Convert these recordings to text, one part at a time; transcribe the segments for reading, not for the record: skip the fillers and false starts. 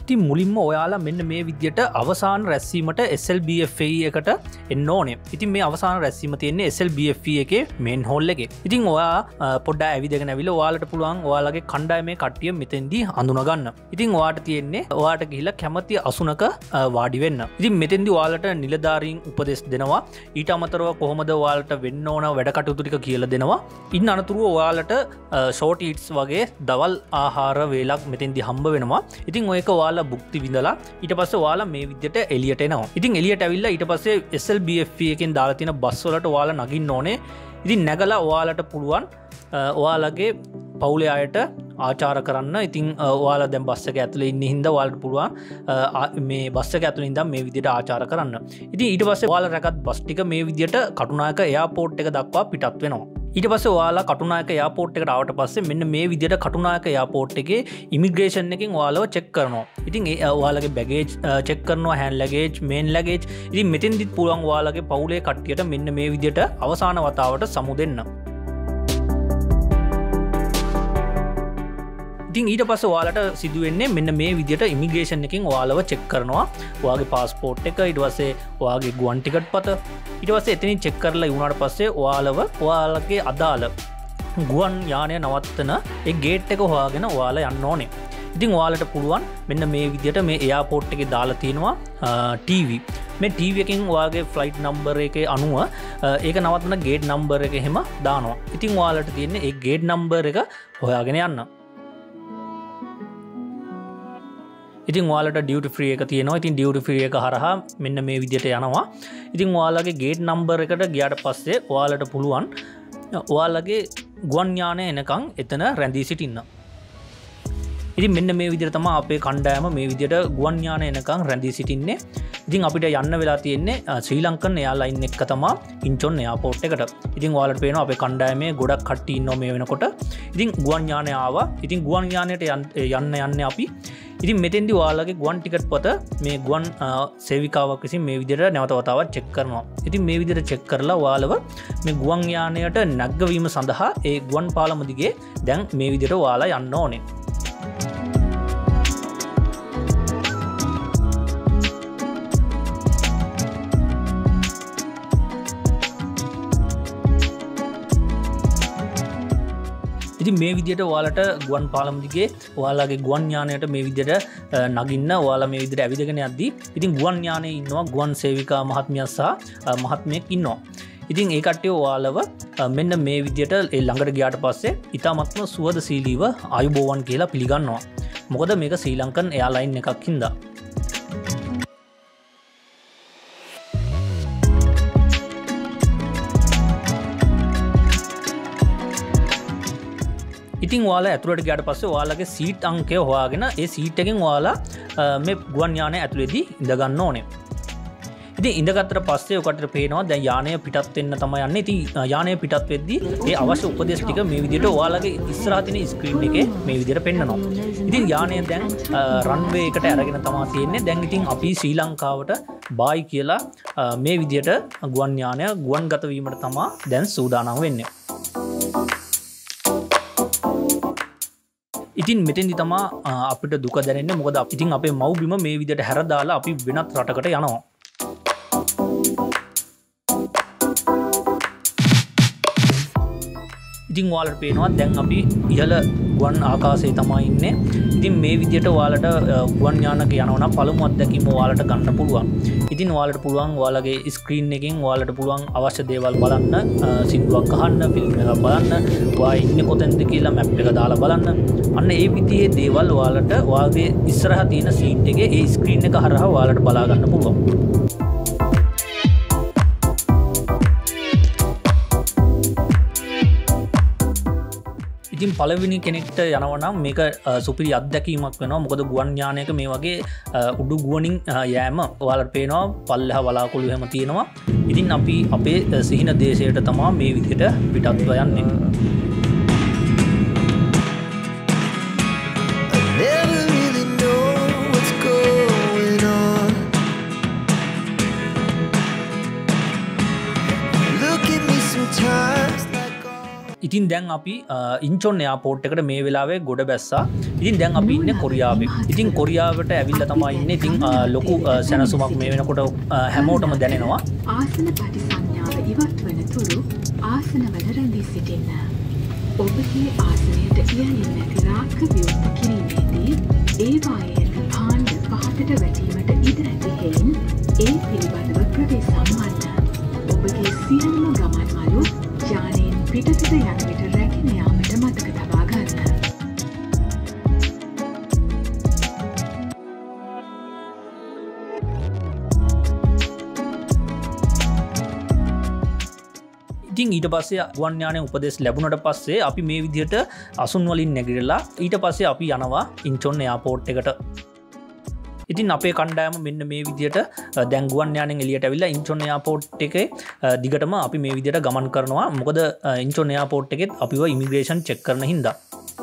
ඉතින් මුලින්ම ඔයාලා මෙන්න මේ විදියට අවසාන රැස්වීමට SLBFE එකට එන්න ඕනේ. ඉතින් මේ අවසාන රැස්වීම තියෙන්නේ SLBFE එකේ මේන් හෝල් එකේ. ඉතින් ඔයා පොඩ්ඩක් ඇවිදගෙන ඇවිල්ලා ඔයාලට පුළුවන් ඔයාලගේ කණ්ඩායමේ කට්ටිය මෙතෙන්දී හඳුනගන්න. ඉතින් ඔයාට තියෙන්නේ ඔයාට ගිහිල්ලා කැමති අසුනක වාඩි වෙන්න. ඉතින් මෙතෙන්දී ඔයාලට නිලධාරීන් උපදෙස් දෙනවා. ඊට අමතරව කොහොමද ඔයාලට වෙන්න ඕන වැඩ කටයුතු ටික කියලා දෙනවා. ඉන්න අනතුරුව ඔයාලට ෂෝට් ඊට්ස් වගේ දවල් ආහාර වේලක් මෙතෙන්දී හම්බ වෙනවා. ඉතින් ඔයක ඔයාලා භුක්ති විඳලා ඊට පස්සේ ඔයාලා මේ විදියට එළියට එනවා. ඉතින් එළියට ඇවිල්ලා ඊට පස්සේ SLBFE එකෙන් දාලා තියෙන බස් වලට ඔයාලා නගින්න ඕනේ. ඉතින් නැගලා ඔයාලට පුළුවන් ඔයාලගේ පවුලේ අයට ආචාර කරන්න. ඉතින් ඔයාලා දැන් බස් එක ඇතුලේ ඉන්න හින්දා ඔයාලට පුළුවන් මේ බස් එක ඇතුලේ ඉඳන් මේ විදියට ආචාර කරන්න. ඉතින් ඊට පස්සේ ඔයාලා රැගත් බස් ටික මේ විදියට කටුනායක එයාපෝට් එක දක්වා පිටත් වෙනවා. ඊට පස්සේ ඔයාලා කටුනායක එයාපෝට් එකට ආවට පස්සේ මෙන්න මේ විදියට කටුනායක එයාපෝට් එකේ ඉමිග්‍රේෂන් එකෙන් ඔයාලව චෙක් කරනවා. ඉතින් ඔයාලගේ බැගේජ් චෙක් කරනවා, හෑන්ඩ් ලැගේජ්, මේන් ලැගේජ්. ඉතින් මෙතෙන්දිත් පුළුවන් ඔයාලගේ පවුලේ කට්ටියට මෙන්න මේ විදියට අවසාන වතාවට සමු දෙන්න. ඉතින් ඊට පස්සේ ඔයාලට සිදු වෙන්නේ මෙන්න මේ විදියට ඉමිග්‍රේෂන් එකෙන් ඔයාලව චෙක් කරනවා. ඔයාගේ පාස්පෝර්ට් එක, ඊට පස්සේ ඔයාගේ ගුවන් ටිකට් පත, ඊට පස්සේ එතනින් චෙක් කරලා ඉවුණාට පස්සේ ඔයාලව ඔයාලගේ අදාළ ගුවන් යානය නවත්තන ඒ ගේට් එක හොයාගෙන ඔයාලා යන්න ඕනේ. ඉතින් ඔයාලට පුළුවන් මෙන්න මේ විදියට මේ එයාපෝට් එකේ දාලා තියෙනවා TV. මේ TV එකෙන් ඔයාගේ ෆ්ලයිට් නම්බර් එකේ අනුව ඒක නවත්තන ගේට් නම්බර් එක එහෙම දානවා. ඉතින් ඔයාලට තියෙන්නේ ඒ ගේට් නම්බර් එක හොයාගෙන යන්න. ඉතින් ඔයාලට ඩියුටි ෆ්‍රී එක තියෙනවා. ඉතින් ඩියුටි ෆ්‍රී එක හරහා මෙන්න මේ විදියට යනවා. ඉතින් ඔයාලගේ ගේට් නම්බර් එකට ගියාට පස්සේ ඔයාලට පුළුවන් ඔයාලගේ ගුවන් යානය එනකන් එතන රැඳී සිටින්න. ඉතින් මෙන්න මේ විදියට තමයි අපේ කණ්ඩායම මේ විදියට ගුවන් යානය එනකන් රැඳී සිටින්නේ. ඉතින් අපිට යන්න වෙලා තියෙන්නේ ශ්‍රී ලංකන් එයාලයින් එක තමයි ඉන්චොන් එයාපෝට් එකට. ඉතින් ඔයාලට පේනවා අපේ කණ්ඩායමේ ගොඩක් කට්ටිය ඉන්නවා මේ වෙනකොට. ඉතින් ගුවන් යානය ආවා. ඉතින් ගුවන් යානයට යන්නේ අපි. ඉතින් මෙතෙන්දී ඔයාලගේ ගුවන් ටිකට් පත මේ ගුවන් සේවිකාවක් විසින් මේ විදිහට නැවත වතාවක් චෙක් කරනවා. ඉතින් මේ විදිහට චෙක් කරලා ඔයාලව මේ ගුවන් යානයට නැග්ගවීම සඳහා ඒ ගුවන් පාලම දිගේ දැන් මේ විදිහට ඔයාලා යන්න ඕනේ. ඉතින් මේ විදියට ඔයාලට ගුවන් පාලම දිගේ ඔයාලගේ ගුවන් යානයට මේ විදියට නගින්න ඔයාලා මේ විදියට ඇවිදගෙන යද්දී ඉතින් ගුවන් යානයේ ඉන්නවා ගුවන් සේවිකා මහත්මියක් සහ මහත්මියෙක් ඉන්නවා. ඉතින් ඒ කට්ටිය ඔයාලව මෙන්න මේ විදියට ඒ ළඟට ගියාට පස්සේ ඉතාමත්ම සුවදශීලීව ආයුබෝවන් කියලා පිළිගන්නවා. මොකද මේක ශ්‍රී ලංකන් එයාලයින් එකක් හින්දා. ඉතින් ඔයාලා ඇතුළට ගියාට පස්සේ ඔයාලගේ සීට් අංකය හොයාගෙන ඒ සීට් එකෙන් ඔයාලා මේ ගුවන් යානය ඇතුළේදී ඉඳ ගන්න ඕනේ. ඉතින් ඉඳගත්තට පස්සේ ඔකට පේනවා දැන් යානය පිටත් වෙන්න තමයි යන්නේ. ඉතින් යානය පිටත් වෙද්දී ඒ අවශ්‍ය උපදෙස් ටික මේ විදිහට ඔයාලගේ ඉස්සරහා තියෙන ස්ක්‍රීන් එකේ මේ විදිහට පෙන්නනවා. ඉතින් යානය දැන් රන්වේ එකට අරගෙන තමයි තියෙන්නේ. දැන් ඉතින් අපි ශ්‍රී ලංකාවට බායි කියලා මේ විදිහට ගුවන් යානය ගුවන්ගත වීමට තමයි දැන් සූදානම් වෙන්නේ. ඉතින් මෙතෙන්දි තමා අපිට දුක දැනෙන්නේ. මොකද ඉතින් අපේ මව්බිම මේ විදිහට හැරදාලා අපි වෙනත් රටකට යනවා. ඉතින් ඔයාලට පේනවා දැන් අපි ඉහළ ගුවන් ආකාශයේ තමයි ඉන්නේ. ඉතින් මේ විදිහට ඔයාලට ගුවන් යානක යනවා නම් පළමු අත්දැකීම ඔයාලට ගන්න පුළුවන්. ඉතින් ඔයාලට පුළුවන් ඔයාලගේ ස්ක්‍රීන් එකෙන් ඔයාලට පුළුවන් අවශ්‍ය දේවල් බලන්න, සින්දුවක් අහන්න, ෆිල්ම් එකක් බලන්න, ඔයා ඉන්නේ කොතැනද කියලා මැප් එක දාලා බලන්න. අන්න ඒ විදිහේ දේවල් ඔයාලට ඔයාගේ ඉස්සරහා තියෙන සීට් එකේ ඒ ස්ක්‍රීන් එක හරහා ඔයාලට බලා ගන්න පුළුවන්. ඉතින් පළවෙනි කෙනෙක්ට යනවා නම් මේක සුපිරි අත්දැකීමක් වෙනවා. මොකද ගුවන් යානයක මේ වගේ උඩු ගුවනින් යෑම ඔයාලට පේනවා පල්ලෙහා වලාකුළු එහෙම තියෙනවා. ඉතින් අපි අපේ සිහින දේශයට තමයි මේ විදිහට පිටත්ව යන්නේ. ඉතින් දැන් අපි ඉන්චොන් එයාපෝට් එකට මේ වෙලාවේ ගොඩ බැස්සා. ඉතින් දැන් අපි ඉන්නේ කොරියාවේ. ඉතින් කොරියාවට ඇවිල්ලා තමයි ඉන්නේ. ඉතින් ලොකු සැනසුමක් මේ වෙනකොට හැමෝටම දැනෙනවා. ආසන පරිසංඥාව ඉවත් වන තුරු ආසනවල රැඳී සිටින්න. ඔබගේ ආසනයට ඉහළින් නැති රාක්ක විවෘත කිරීමේදී ඒවායේ භාණ්ඩ පහතට වැටීමට ඉඩ ඇති හේයින් ඒ පිළිබඳව ප්‍රවේශම් වන්න. ඔබගේ සියලුම ගමන් මළු යානයෙන් පිටතට යන විට රැගෙන යාමට මතක තබා ගන්න. ඉතින් ඊට පස්සේ ගුවන් යානයේ උපදෙස් ලැබුණට පස්සේ අපි මේ විදිහට අසුන් වලින් නැගිටලා ඊට පස්සේ අපි යනවා ඉන්චොන් එයාපෝට් එකට. ඉතින් අපේ කණ්ඩායම මෙන්න මේ විදිහට දැන් ගුවන් යානෙන් එළියට ඇවිල්ලා ඉන්චොන් එයාපෝට් එකේ දිගටම අපි මේ විදිහට ගමන් කරනවා. මොකද ඉන්චොන් එයාපෝට් එකෙත් අපිව ඉමිග්‍රේෂන් චෙක් කරන හින්දා.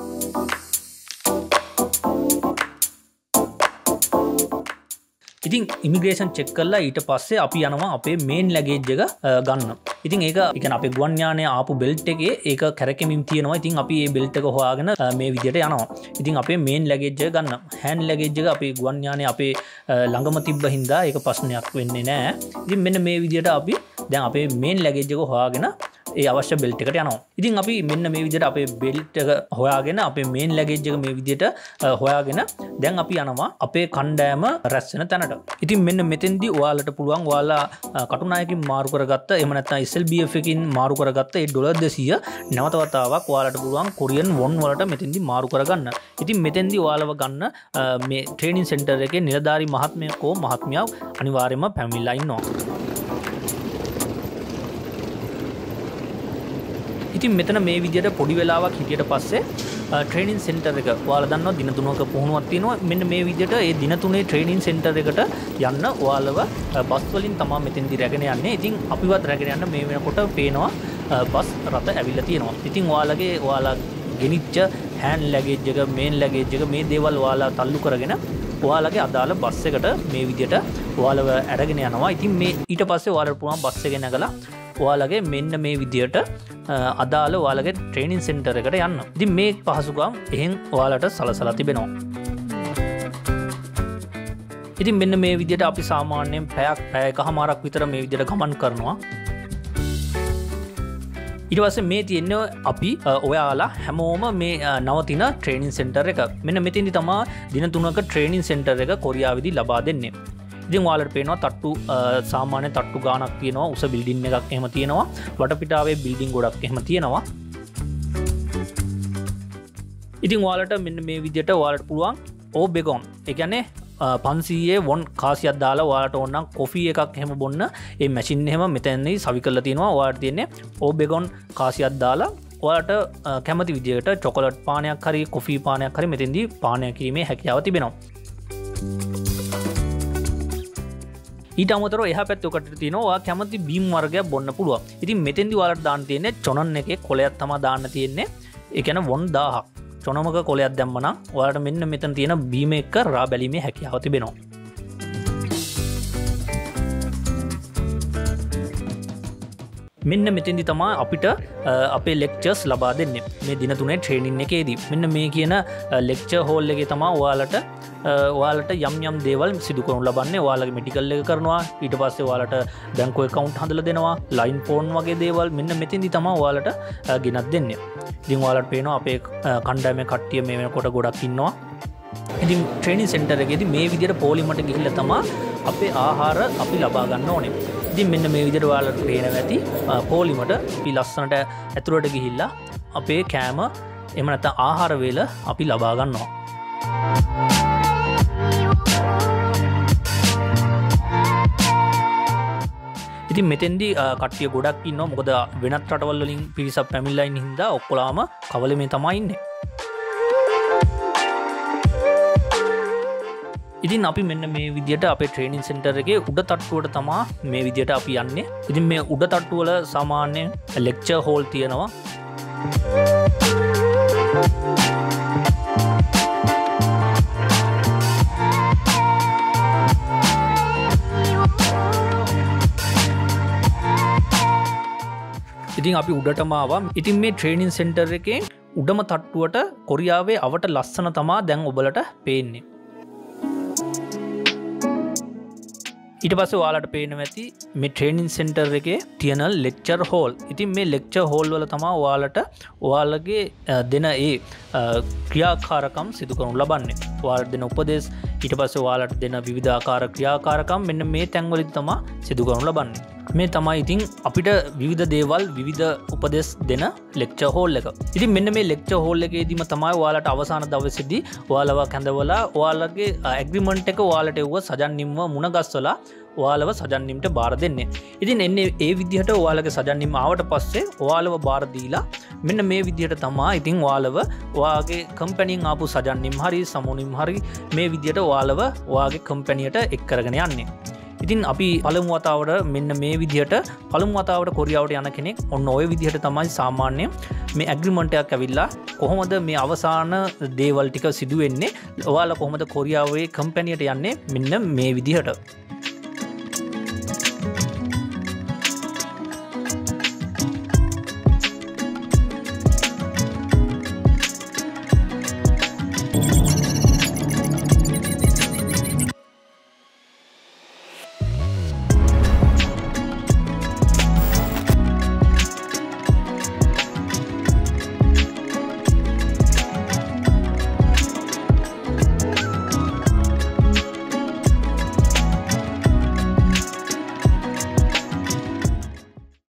ඉතින් ඉමිග්‍රේෂන් චෙක් කරලා ඊට පස්සේ අපි යනවා අපේ මේන් ලැගේජ් එක ගන්න. ඉතින් ඒක කියන්නේ අපේ ගුවන් යානයේ ආපු බෙල්ට් එකේ ඒක කැරකෙමින් තියෙනවා. ඉතින් අපි මේ බෙල්ට් එක හොයාගෙන මේ විදිහට යනවා. ඉතින් අපේ මේන් ලැගේජ් එක ගන්න. හෑන්ඩ් ලැගේජ් එක අපේ ගුවන් යානයේ අපේ ළඟම තිබ්බ හින්දා ඒක ප්‍රශ්නයක් වෙන්නේ නැහැ. ඉතින් මෙන්න මේ විදිහට අපි දැන් අපේ මේන් ලැගේජ් එක හොයාගෙන ඒ අවශ්‍ය බෙල්ට් එකට යනවා. ඉතින් අපි මෙන්න මේ විදිහට අපේ බෙල්ට් එක හොයාගෙන අපේ මේන් ලැගේජ් එක මේ විදිහට හොයාගෙන දැන් අපි යනවා අපේ කණ්ඩායම රැස් වෙන තැනට. ඉතින් මෙන්න මෙතෙන්දී ඔයාලට පුළුවන් ඔයාලා කටුනායකින් මාරු කරගත්ත එහෙම නැත්නම් SLBF එකකින් මාරු කරගත්ත ඒ $200 නැවත වතාවක් ඔයාලට පුළුවන් කොරියන් වොන් වලට මෙතෙන්දී මාරු කරගන්න. ඉතින් මෙතෙන්දී ඔයාලව ගන්න මේ ට්‍රේනින් සෙන්ටර් එකේ නිලධාරී මහත්මයෙකෝ මහත්මියක් අනිවාර්යයෙන්ම පැමිණිලා ඉන්නවා. ඉතින් මෙතන මේ විදිහට පොඩි වෙලාවක් හිටියට පස්සේ ට්‍රේනින් සෙන්ටර් එක ඔයාලා දන්නවා දින 3ක පුහුණුවක් තියෙනවා. මෙන්න මේ විදිහට ඒ දින 3 ට්‍රේනින් සෙන්ටර් එකට යන්න ඔයාලව බස් වලින් තමයි මෙතෙන්දී රැගෙන යන්නේ. ඉතින් අපිවත් රැගෙන යන්න මේ වෙනකොට පේනවා බස් රථ ඇවිල්ලා තියෙනවා. ඉතින් ඔයාලා ගෙනිච්ච හෑන්ඩ් ලැගේජ් එක මේන් ලැගේජ් එක මේ දේවල් ඔයාලා තල්ලු කරගෙන ඔයාලගේ අදාළ බස් එකට මේ විදිහට ඔයාලව අරගෙන යනවා. ඉතින් මේ ඊට පස්සේ ඔයාලට පුළුවන් බස් එකේ නැගලා ඔයාලගේ මෙන්න මේ විදිහට අදාළ ඔයාලගේ ට්‍රේනින් සෙන්ටර් එකට යන්න. ඉතින් මේ පහසුකම් එහෙන් ඔයාලට සලසලා තිබෙනවා. ඉතින් මෙන්න මේ විදිහට අපි සාමාන්‍යයෙන් පැය එකමාරක් විතර මේ විදිහට ගමන් කරනවා. ඊට පස්සේ මේ තියෙන්නේ අපි ඔයාලා හැමෝම මේ නවතින ට්‍රේනින් සෙන්ටර් එක. මෙන්න මෙතෙන්දි තමයි දින 3ක ට්‍රේනින් සෙන්ටර් එක කොරියාවේදී ලබා දෙන්නේ. ඉතින් ඔයාලට පේනවා තට්ටු සාමාන්‍ය තට්ටු ගානක් තියෙනවා. උස බිල්ඩින් එකක් එහෙම තියෙනවා. වටපිටාවේ බිල්ඩින් ගොඩක් එහෙම තියෙනවා. ඉතින් ඔයාලට මෙන්න මේ විදිහට ඔයාලට පුළුවන් ඕබෙගොන් ඒ කියන්නේ 500 වොන් කාසියක් දාලා ඔයාලට ඕන නම් කොෆි එකක් එහෙම බොන්න ඒ මැෂින් එහෙම මෙතනදී සවි කරලා තියෙනවා. ඔයාලට තියෙන්නේ ඕබෙගොන් කාසියක් දාලා ඔයාලට කැමති විදිහට චොකලට් පානයක් හරි කොෆි පානයක් හරි මෙතෙන්දී පානය කිරීමේ හැකියාව තිබෙනවා. ඊට අමතරව එහා පැත්තේ ඔකට තියෙනවා ඔයා කැමති බීම් වර්ගයක් බොන්න පුළුවන්. ඉතින් මෙතෙන්දී ඔයාලට දාන්න තියෙන්නේ චොනන් එකේ කොලයක් තමයි දාන්න තියෙන්නේ. ඒ කියන්නේ වොන් 1000ක්. චොනමක කොලයක් දැම්ම නම් ඔයාලට මෙන්න මෙතන තියෙන බීම එක රා බැලීමේ හැකියාව තිබෙනවා. මෙන්න මෙතෙන්දි තමයි අපිට අපේ ලෙක්චර්ස් ලබා දෙන්නේ. මේ දින 3 ට්‍රේනින් එකේදී. මෙන්න මේ කියන ලෙක්චර් හෝල් එකේ තමයි ඔයාලට යම් දේවල් සිදු කරනු ලබන්නේ. ඔයාලගේ මෙඩිකල් එක කරනවා. ඊට පස්සේ ඔයාලට බැංකු account හදලා දෙනවා. ලයින් ෆෝන් වගේ දේවල් මෙන්න මෙතෙන්දි තමයි ඔයාලට ගෙනත් දෙන්නේ. ඉතින් ඔයාලට පේනවා අපේ කණ්ඩායමේ කට්ටිය මේ වෙනකොට ගොඩක් ඉන්නවා. ඉතින් ට්‍රේනින් සෙන්ටර් එකේදී මේ විදිහට පොලිමට ගිහිල්ලා තමයි අපේ ආහාර අපි ලබා ගන්න ඕනේ. ඉතින් මෙන්න මේ විදිහට ඔයාලට පේනවා ඇති පොලිමට අපි ලස්සනට ඇතුළට ගිහිල්ලා අපේ කෑම එහෙම නැත්නම් ආහාර වේල අපි ලබා ගන්නවා. ඉතින් මෙතෙන්දී කට්ටිය ගොඩක් ඉන්නවා. මොකද වෙනත් රටවල් වලින් පිරිසක් පැමිණලා ඉන්න හින්දා ඔක්කොලාම කවලමේ තමයි ඉන්නේ. ඉතින් අපි මෙන්න මේ විදිහට අපේ ට්‍රේනින් සෙන්ටර් එකේ උඩ තට්ටුවට තමයි මේ විදිහට අපි යන්නේ. ඉතින් මේ උඩ තට්ටුව වල සාමාන්‍ය ලෙක්චර් හෝල් තියෙනවා. ඉතින් අපි උඩටම ආවා. ඉතින් මේ ට්‍රේනින් සෙන්ටර් එකේ උඩම තට්ටුවට කොරියාවේ අවට ලස්සන තමා දැන් ඔබලට පේන්නේ. ඊට පස්සේ ඔයාලට පේනවා ඇති මේ ට්‍රේනින් සෙන්ටර් එකේ තියෙන ලෙක්චර් හෝල්. ඉතින් මේ ලෙක්චර් හෝල් වල තමයි ඔයාලට ඔයාලගේ දෙන ඒ ක්‍රියාකාරකම් සිදු කරනු ලබන්නේ. ඔයාලට දෙන උපදෙස් ඊට පස්සේ ඔයාලට දෙන විවිධාකාර ක්‍රියාකාරකම් මෙන්න මේ තැන්වලදී තමයි සිදු කරනු ලබන්නේ. මේ තමයි ඉතින් අපිට විවිධ දේවල් විවිධ උපදෙස් දෙන ලෙක්චර් හෝල් එක. ඉතින් මෙන්න මේ ලෙක්චර් හෝල් එකේදීම තමයි ඔයාලට අවසාන දවසේදී ඔයාලව කැඳවලා ඔයාලගේ ඇග්‍රීමන්ට් එක ඔයාලට එව්ව සජන්නිම්ව මුණ ගස්සලා ඔයාලව සජන්නිම්ට බාර දෙන්නේ. ඉතින් එන්නේ ඒ විදිහට ඔයාලගේ සජන්නිම් ආවට පස්සේ ඔයාලව බාර දීලා මෙන්න මේ විදිහට තමයි ඉතින් ඔයාලව ඔයාගේ කම්පැනියෙන් ආපු සජන්නිම් හරි සමුනිම් හරි මේ විදිහට ඔයාලව ඔයාගේ කම්පැනියට එක් කරගෙන යන්නේ. ඉතින් අපි පළමු වතාවට මෙන්න මේ විදිහට පළමු වතාවට කොරියාවට යන කෙනෙක් ඔන්න ඔය විදිහට තමයි සාමාන්‍ය මේ ඇග්‍රීමන්ට් එකක් ඇවිල්ලා කොහොමද මේ අවසාන දේවල් ටික සිදු වෙන්නේ ඔයාලා කොහොමද කොරියාවේ කම්පැනියට යන්නේ මෙන්න මේ විදිහට.